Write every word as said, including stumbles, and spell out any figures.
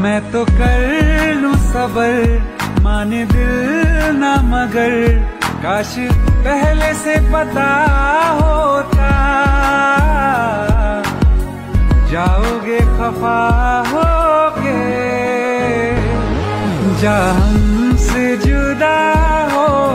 मैं तो कर लूं सबर माने दिल ना मगर, काश पहले से पता होता जाओगे खफा होके, जा हमसे जुदा हो